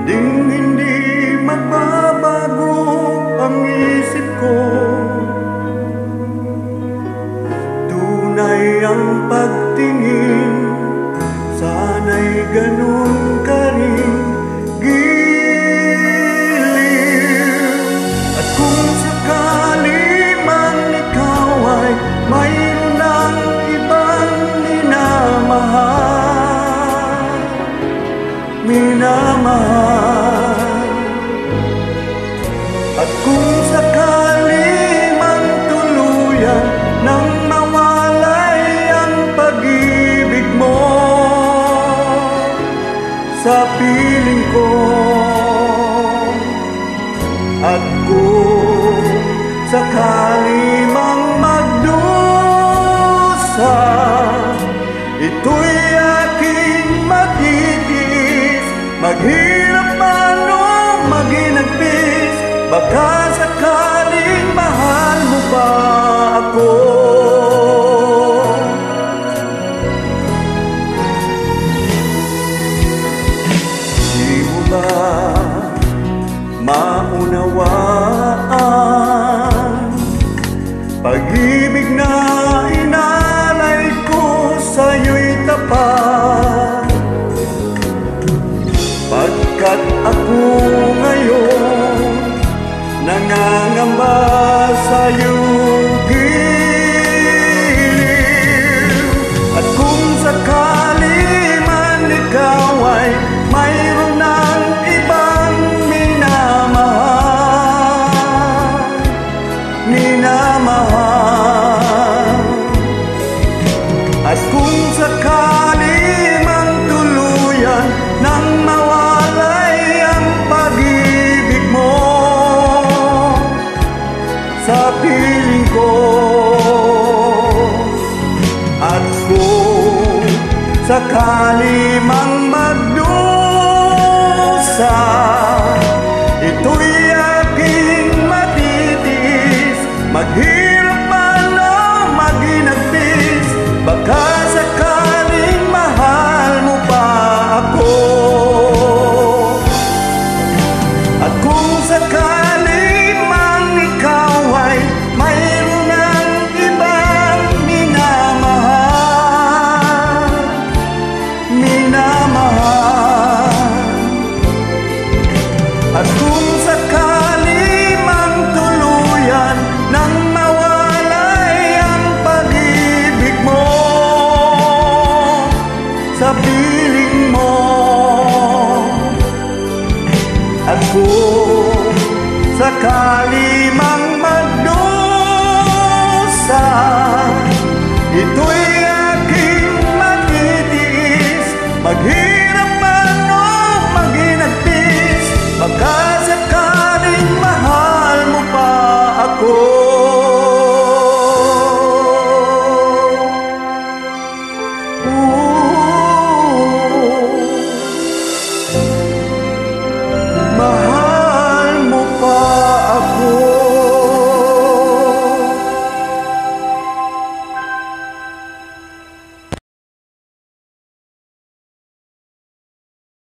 Ding hindi magbabago ang isip ko. Tunay ang pagtingin, sana'y ganun ka rin giliw. At kung sakali man ikaw ay mayroon ng ibang minamahal, at kung sakali man tuluyan nang mawalay ang pag-ibig mo sa piling ko, at kung sakali mang magdusa, ito'y aking matitiis. Maghirap man o maginagpis, baka sakaling mahal mo pa ako. Di mo ba maunawaan pag-ibig na inalay ko sa'yo'y tapat? Pagkat ako ngayon nangangamba sa iyong giliw. At kung sakali man ikaw ay mayroon ng ibang minamahal, at kung sakali man tuluyan nang mawalay ang pag-ibig mo sa piling ko, at kung sakali mang magdusa, ito'y aking matitiis. Maghirap man o maginagpis, baka sakaling mahal mo pa ako. At kung sakali mang ikaw ay mayroon ng ibang minamahal, at kung sakali mang tuluyan nang mawalay ang pag-ibig mo sa piling mo, at kung sakali